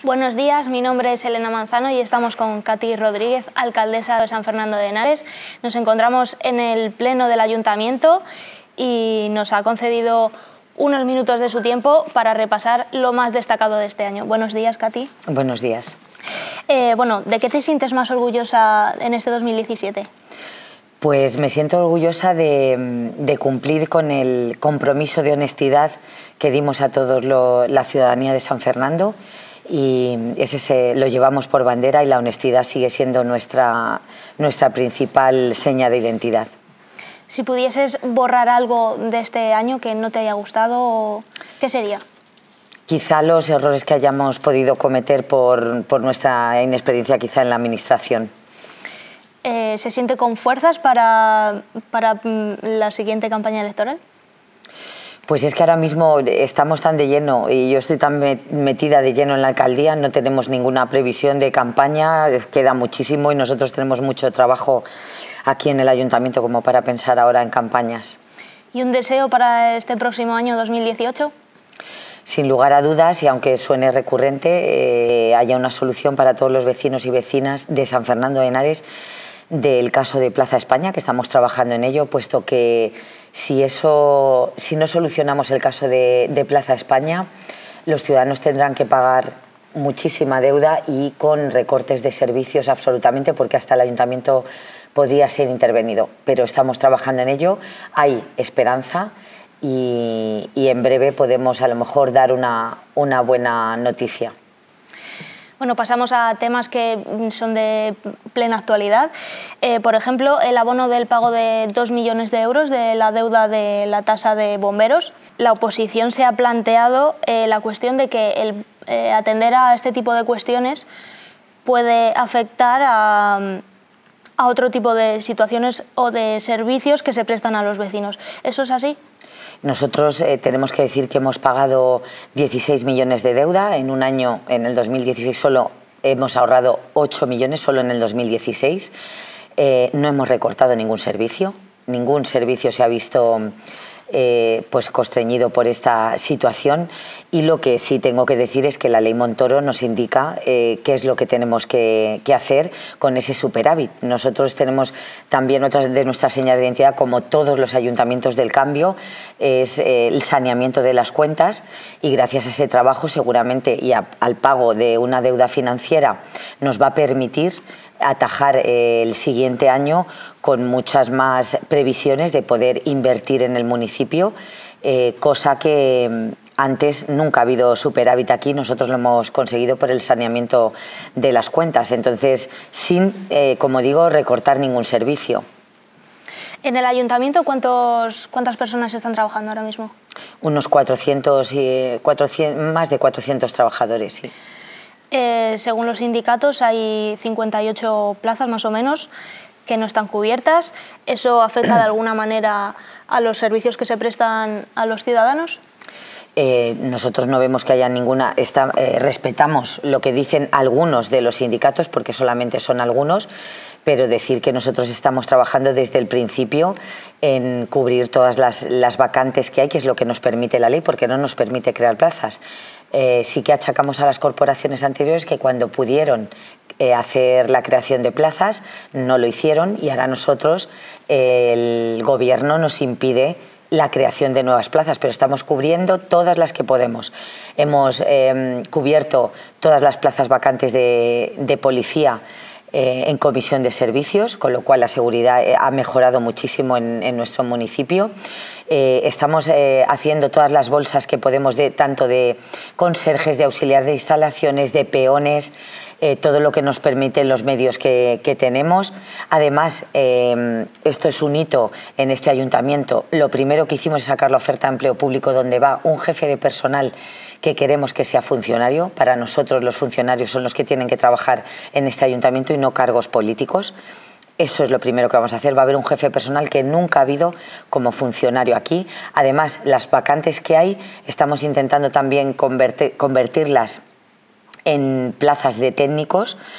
Buenos días, mi nombre es Elena Manzano y estamos con Katy Rodríguez, alcaldesa de San Fernando de Henares. Nos encontramos en el pleno del ayuntamiento y nos ha concedido unos minutos de su tiempo para repasar lo más destacado de este año. Buenos días, Katy. Buenos días. ¿De qué te sientes más orgullosa en este 2017? Pues me siento orgullosa de cumplir con el compromiso de honestidad que dimos a todos la ciudadanía de San Fernando, y ese lo llevamos por bandera, y la honestidad sigue siendo nuestra principal seña de identidad. Si pudieses borrar algo de este año que no te haya gustado, ¿qué sería? Quizá los errores que hayamos podido cometer por nuestra inexperiencia quizá en la administración. ¿Se siente con fuerzas para la siguiente campaña electoral? Pues es que ahora mismo estamos tan de lleno y yo estoy tan metida de lleno en la alcaldía, no tenemos ninguna previsión de campaña, queda muchísimo y nosotros tenemos mucho trabajo aquí en el ayuntamiento como para pensar ahora en campañas. ¿Y un deseo para este próximo año 2018? Sin lugar a dudas, y aunque suene recurrente, haya una solución para todos los vecinos y vecinas de San Fernando de Henares del caso de Plaza España, que estamos trabajando en ello, puesto que si no solucionamos el caso de Plaza España, los ciudadanos tendrán que pagar muchísima deuda y con recortes de servicios absolutamente, porque hasta el ayuntamiento podría ser intervenido. Pero estamos trabajando en ello, hay esperanza y en breve podemos a lo mejor dar una buena noticia. Bueno, pasamos a temas que son de plena actualidad. Por ejemplo, el abono del pago de 2 millones de euros de la deuda de la tasa de bomberos. La oposición se ha planteado la cuestión de que atender a este tipo de cuestiones puede afectar a otro tipo de situaciones o de servicios que se prestan a los vecinos. ¿Eso es así? Nosotros tenemos que decir que hemos pagado 16 millones de deuda en un año. En el 2016 solo hemos ahorrado 8 millones, solo en el 2016. No hemos recortado ningún servicio se ha visto pues constreñido por esta situación, y lo que sí tengo que decir es que la ley Montoro nos indica qué es lo que tenemos que hacer con ese superávit. Nosotros tenemos también otras de nuestras señas de identidad, como todos los ayuntamientos del cambio, es el saneamiento de las cuentas, y gracias a ese trabajo seguramente y al pago de una deuda financiera nos va a permitir atajar el siguiente año con muchas más previsiones de poder invertir en el municipio, cosa que antes nunca ha habido superávit aquí. Nosotros lo hemos conseguido por el saneamiento de las cuentas, entonces sin, como digo, recortar ningún servicio. ¿En el ayuntamiento cuántas personas están trabajando ahora mismo? Unos 400, más de 400 trabajadores, sí. Según los sindicatos hay 58 plazas más o menos que no están cubiertas. ¿Eso afecta de alguna manera a los servicios que se prestan a los ciudadanos? Nosotros no vemos que haya ninguna. Respetamos lo que dicen algunos de los sindicatos, porque solamente son algunos, pero decir que nosotros estamos trabajando desde el principio en cubrir todas las vacantes que hay, que es lo que nos permite la ley, porque no nos permite crear plazas. Sí que achacamos a las corporaciones anteriores que cuando pudieron hacer la creación de plazas no lo hicieron, y ahora nosotros, el gobierno nos impide la creación de nuevas plazas, pero estamos cubriendo todas las que podemos. Hemos cubierto todas las plazas vacantes de policía en comisión de servicios, con lo cual la seguridad ha mejorado muchísimo en nuestro municipio. Estamos haciendo todas las bolsas que podemos, tanto de conserjes, de auxiliar de instalaciones, de peones, todo lo que nos permiten los medios que tenemos. Además, esto es un hito en este ayuntamiento. Lo primero que hicimos es sacar la oferta de empleo público, donde va un jefe de personal que queremos que sea funcionario. Para nosotros los funcionarios son los que tienen que trabajar en este ayuntamiento y no cargos políticos. Eso es lo primero que vamos a hacer. Va a haber un jefe de personal que nunca ha habido como funcionario aquí. Además, las vacantes que hay, estamos intentando también convertirlas en plazas de técnicos,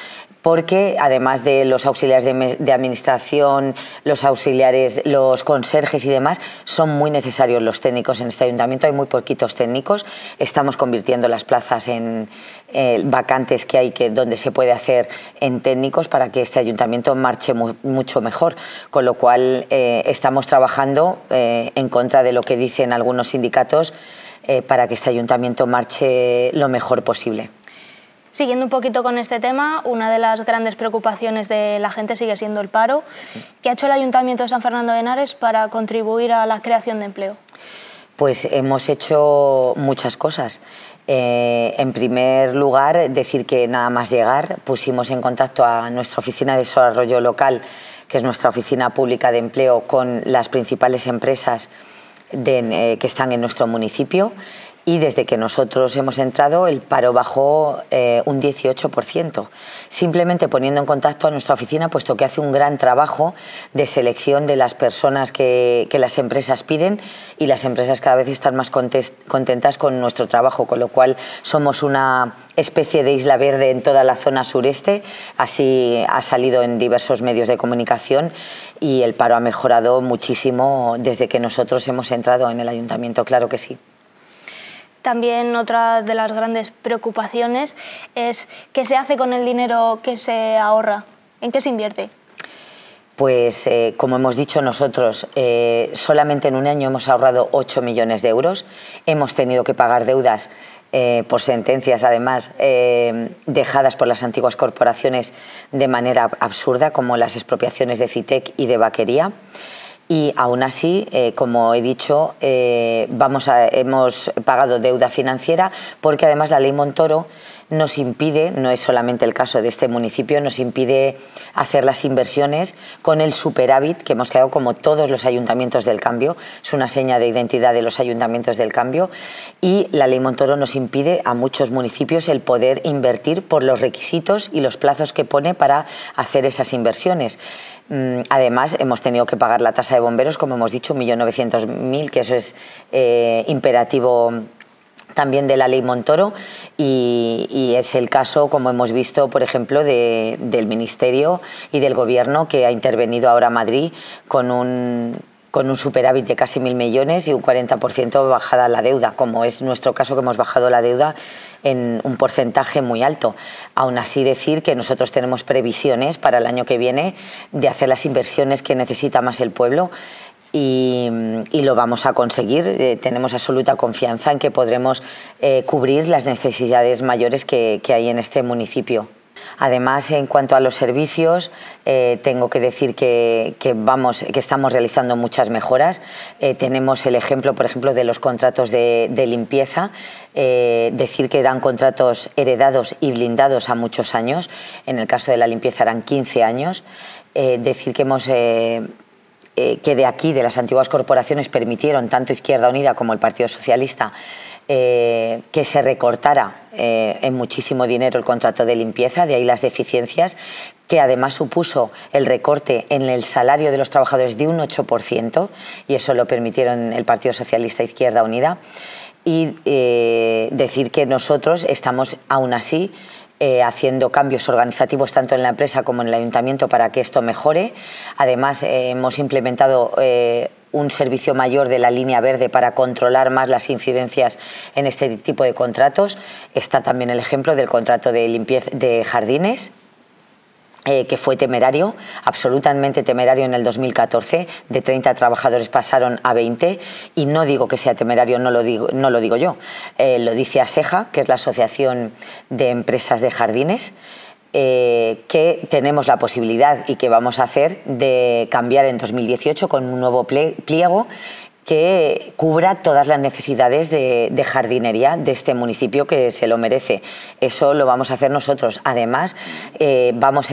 porque además de los auxiliares de administración, los auxiliares, los conserjes y demás, son muy necesarios los técnicos en este ayuntamiento. Hay muy poquitos técnicos, estamos convirtiendo las plazas en vacantes que hay donde se puede hacer en técnicos para que este ayuntamiento marche mucho mejor, con lo cual estamos trabajando en contra de lo que dicen algunos sindicatos para que este ayuntamiento marche lo mejor posible. Siguiendo un poquito con este tema, una de las grandes preocupaciones de la gente sigue siendo el paro. Sí. ¿Qué ha hecho el Ayuntamiento de San Fernando de Henares para contribuir a la creación de empleo? Pues hemos hecho muchas cosas. En primer lugar, decir que nada más llegar pusimos en contacto a nuestra oficina de desarrollo local, que es nuestra oficina pública de empleo, con las principales empresas que están en nuestro municipio. Y desde que nosotros hemos entrado, el paro bajó un 18%, simplemente poniendo en contacto a nuestra oficina, puesto que hace un gran trabajo de selección de las personas que las empresas piden, y las empresas cada vez están más contentas con nuestro trabajo, con lo cual somos una especie de isla verde en toda la zona sureste. Así ha salido en diversos medios de comunicación, y el paro ha mejorado muchísimo desde que nosotros hemos entrado en el ayuntamiento, claro que sí. También otra de las grandes preocupaciones es qué se hace con el dinero que se ahorra, ¿en qué se invierte? Pues como hemos dicho nosotros, solamente en un año hemos ahorrado 8 millones de euros, hemos tenido que pagar deudas por sentencias, además, dejadas por las antiguas corporaciones de manera absurda, como las expropiaciones de Citec y de Vaquería. Y aún así, como he dicho, hemos pagado deuda financiera, porque además la ley Montoro nos impide, no es solamente el caso de este municipio, nos impide hacer las inversiones con el superávit que hemos quedado, como todos los ayuntamientos del cambio. Es una seña de identidad de los ayuntamientos del cambio, y la ley Montoro nos impide a muchos municipios el poder invertir por los requisitos y los plazos que pone para hacer esas inversiones. Además, hemos tenido que pagar la tasa de bomberos, como hemos dicho, 1.900.000, que eso es imperativo también de la ley Montoro, y es el caso, como hemos visto, por ejemplo, del Ministerio y del Gobierno, que ha intervenido ahora Madrid con un superávit de casi 1.000 millones y un 40% bajada la deuda, como es nuestro caso, que hemos bajado la deuda en un porcentaje muy alto. Aún así, decir que nosotros tenemos previsiones para el año que viene de hacer las inversiones que necesita más el pueblo, y lo vamos a conseguir. Tenemos absoluta confianza en que podremos cubrir las necesidades mayores que hay en este municipio. Además, en cuanto a los servicios, tengo que decir que estamos realizando muchas mejoras. Tenemos el ejemplo, por ejemplo, de los contratos de limpieza. Decir que eran contratos heredados y blindados a muchos años. En el caso de la limpieza eran 15 años. Decir que de aquí, de las antiguas corporaciones, permitieron tanto Izquierda Unida como el Partido Socialista que se recortara en muchísimo dinero el contrato de limpieza, de ahí las deficiencias, que además supuso el recorte en el salario de los trabajadores de un 8%, y eso lo permitieron el Partido Socialista e Izquierda Unida. Y decir que nosotros estamos aún así haciendo cambios organizativos tanto en la empresa como en el ayuntamiento para que esto mejore. Además, hemos implementado un servicio mayor de la línea verde para controlar más las incidencias en este tipo de contratos. Está también el ejemplo del contrato de limpieza de jardines, que fue temerario, absolutamente temerario en el 2014, de 30 trabajadores pasaron a 20, y no digo que sea temerario, no lo digo yo, lo dice ASEJA, que es la Asociación de Empresas de Jardines, que tenemos la posibilidad y que vamos a hacer de cambiar en 2018 con un nuevo pliego que cubra todas las necesidades de jardinería de este municipio, que se lo merece. Eso lo vamos a hacer nosotros. Además, vamos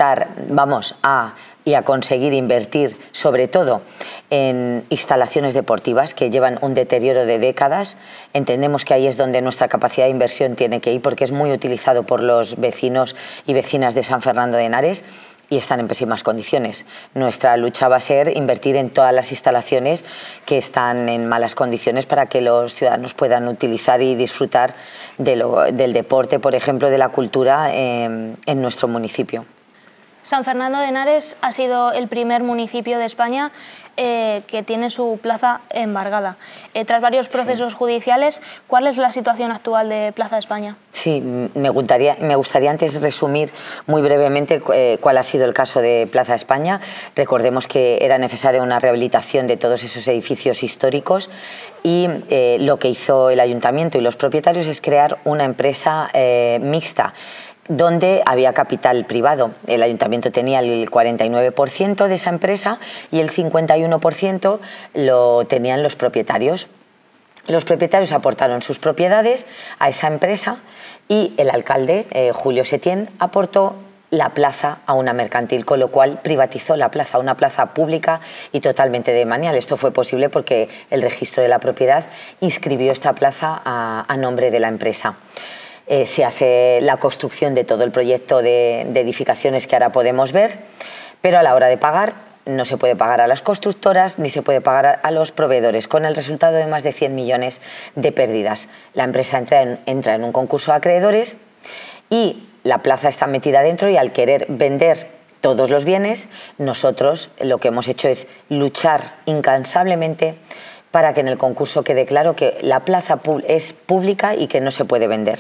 a conseguir invertir sobre todo en instalaciones deportivas que llevan un deterioro de décadas. Entendemos que ahí es donde nuestra capacidad de inversión tiene que ir, porque es muy utilizado por los vecinos y vecinas de San Fernando de Henares. y están en pésimas condiciones. Nuestra lucha va a ser invertir en todas las instalaciones que están en malas condiciones para que los ciudadanos puedan utilizar y disfrutar del deporte, por ejemplo, de la cultura en nuestro municipio. San Fernando de Henares ha sido el primer municipio de España que tiene su plaza embargada. Tras varios procesos judiciales, ¿cuál es la situación actual de Plaza España? Sí, me gustaría antes resumir muy brevemente cuál ha sido el caso de Plaza España. Recordemos que era necesaria una rehabilitación de todos esos edificios históricos y lo que hizo el ayuntamiento y los propietarios es crear una empresa mixta, donde había capital privado. El ayuntamiento tenía el 49% de esa empresa y el 51% lo tenían los propietarios. Los propietarios aportaron sus propiedades a esa empresa y el alcalde, Julio Setién, aportó la plaza a una mercantil, con lo cual privatizó la plaza, una plaza pública y totalmente demanial. Esto fue posible porque el registro de la propiedad inscribió esta plaza a nombre de la empresa. Se hace la construcción de todo el proyecto de edificaciones que ahora podemos ver, pero a la hora de pagar no se puede pagar a las constructoras ni se puede pagar a los proveedores, con el resultado de más de 100 millones de pérdidas. La empresa entra en un concurso de acreedores y la plaza está metida dentro, y al querer vender todos los bienes, nosotros lo que hemos hecho es luchar incansablemente para que en el concurso quede claro que la plaza es pública y que no se puede vender.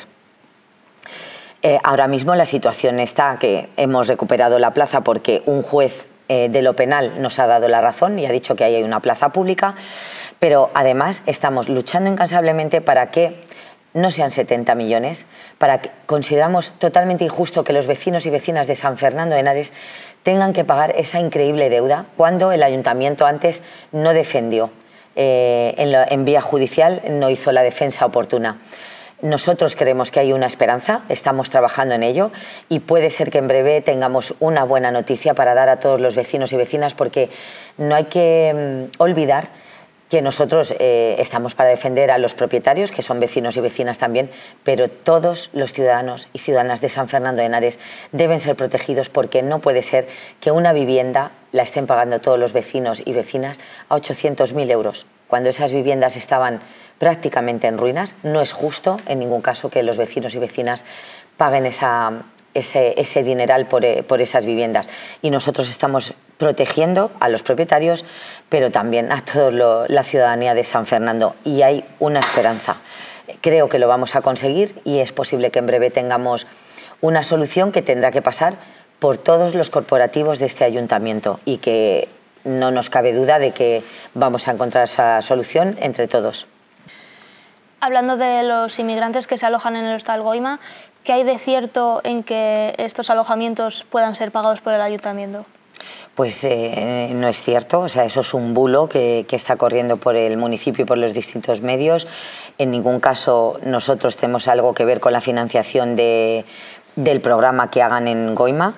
Ahora mismo la situación está que hemos recuperado la plaza porque un juez de lo penal nos ha dado la razón y ha dicho que ahí hay una plaza pública, pero además estamos luchando incansablemente para que no sean 70 millones, consideramos totalmente injusto que los vecinos y vecinas de San Fernando de Henares tengan que pagar esa increíble deuda cuando el ayuntamiento antes no defendió, en vía judicial no hizo la defensa oportuna. Nosotros creemos que hay una esperanza, estamos trabajando en ello y puede ser que en breve tengamos una buena noticia para dar a todos los vecinos y vecinas, porque no hay que olvidar que nosotros estamos para defender a los propietarios, que son vecinos y vecinas también, pero todos los ciudadanos y ciudadanas de San Fernando de Henares deben ser protegidos, porque no puede ser que una vivienda la estén pagando todos los vecinos y vecinas a 800.000 euros. Cuando esas viviendas estaban prácticamente en ruinas, no es justo en ningún caso que los vecinos y vecinas paguen ese dineral por esas viviendas. Y nosotros estamos protegiendo a los propietarios, pero también a toda la ciudadanía de San Fernando. Y hay una esperanza. Creo que lo vamos a conseguir y es posible que en breve tengamos una solución que tendrá que pasar por todos los corporativos de este ayuntamiento, y que no nos cabe duda de que vamos a encontrar esa solución entre todos. Hablando de los inmigrantes que se alojan en el Hostal Goima, ¿qué hay de cierto en que estos alojamientos puedan ser pagados por el ayuntamiento? Pues no es cierto, o sea, eso es un bulo que está corriendo por el municipio y por los distintos medios. En ningún caso nosotros tenemos algo que ver con la financiación del programa que hagan en Goima.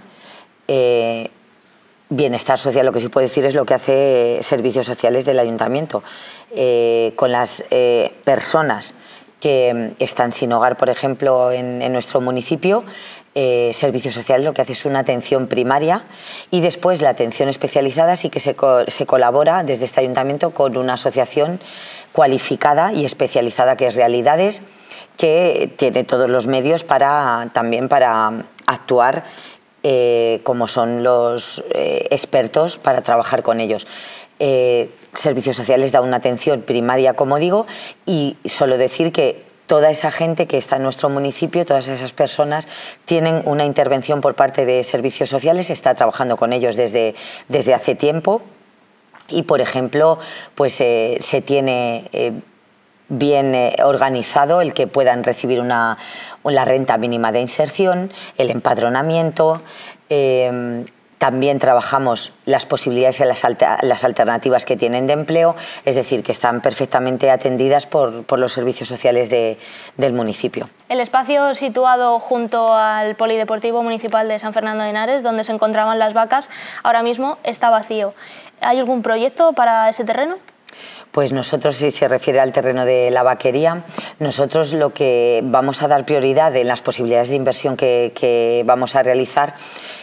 Bienestar social, lo que sí puedo decir, es lo que hace Servicios Sociales del Ayuntamiento. Con las personas que están sin hogar, por ejemplo, en nuestro municipio, Servicios Sociales lo que hace es una atención primaria, y después la atención especializada sí que se colabora desde este ayuntamiento con una asociación cualificada y especializada que es Realidades, que tiene todos los medios también para actuar como son los expertos para trabajar con ellos. Servicios Sociales da una atención primaria, como digo, y solo decir que toda esa gente que está en nuestro municipio, todas esas personas, tienen una intervención por parte de Servicios Sociales, está trabajando con ellos desde hace tiempo, y por ejemplo pues se tiene bien organizado el que puedan recibir la renta mínima de inserción, el empadronamiento. También trabajamos las posibilidades y las alternativas que tienen de empleo, es decir, que están perfectamente atendidas por los servicios sociales del municipio. El espacio situado junto al Polideportivo Municipal de San Fernando de Henares, donde se encontraban las vacas, ahora mismo está vacío. ¿Hay algún proyecto para ese terreno? Pues nosotros, si se refiere al terreno de la vaquería, nosotros lo que vamos a dar prioridad en las posibilidades de inversión que vamos a realizar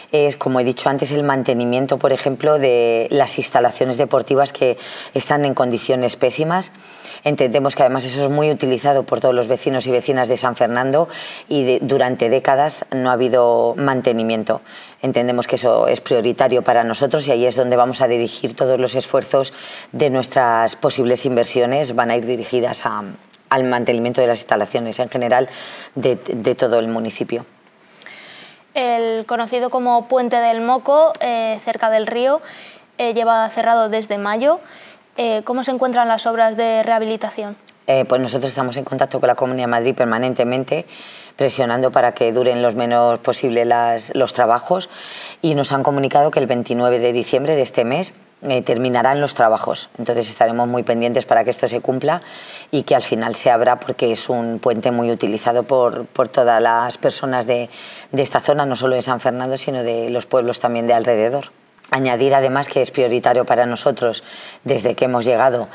es, como he dicho antes, el mantenimiento, por ejemplo, de las instalaciones deportivas que están en condiciones pésimas. Entendemos que además eso es muy utilizado por todos los vecinos y vecinas de San Fernando y durante décadas no ha habido mantenimiento. Entendemos que eso es prioritario para nosotros y ahí es donde vamos a dirigir todos los esfuerzos de nuestras posibles inversiones, van a ir dirigidas al mantenimiento de las instalaciones en general de todo el municipio. El conocido como Puente del Moco, cerca del río, lleva cerrado desde mayo. ¿Cómo se encuentran las obras de rehabilitación? Pues nosotros estamos en contacto con la Comunidad de Madrid permanentemente, presionando para que duren lo menos posible los trabajos, y nos han comunicado que el 29 de diciembre de este mes terminarán los trabajos. Entonces estaremos muy pendientes para que esto se cumpla y que al final se abra, porque es un puente muy utilizado por todas las personas de esta zona, no solo de San Fernando, sino de los pueblos también de alrededor. Añadir además que es prioritario para nosotros, desde que hemos llegado,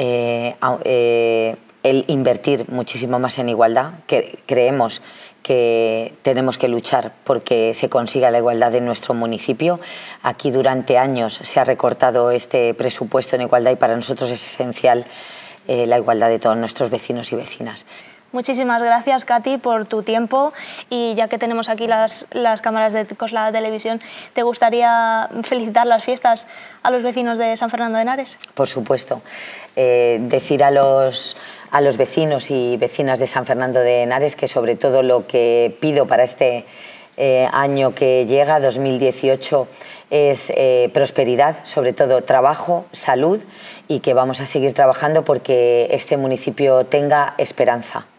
el invertir muchísimo más en igualdad, que creemos que tenemos que luchar porque se consiga la igualdad en nuestro municipio. Aquí durante años se ha recortado este presupuesto en igualdad y para nosotros es esencial la igualdad de todos nuestros vecinos y vecinas. Muchísimas gracias, Katy, por tu tiempo, y ya que tenemos aquí las cámaras de Coslada Televisión, ¿te gustaría felicitar las fiestas a los vecinos de San Fernando de Henares? Por supuesto. Decir a los vecinos y vecinas de San Fernando de Henares que sobre todo lo que pido para este año que llega, 2018, es prosperidad, sobre todo trabajo, salud, y que vamos a seguir trabajando porque este municipio tenga esperanza.